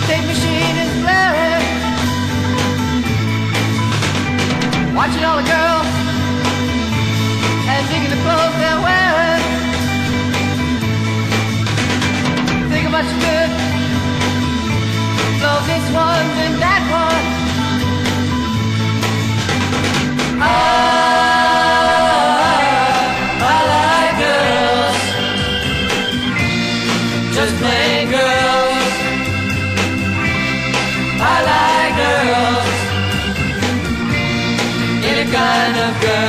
tape machine is blaring, watching all the girls and digging the clothes they're wearing. Think of much good flows this one and that one. I like girls, just plain girls. I like girls, any kind of girl.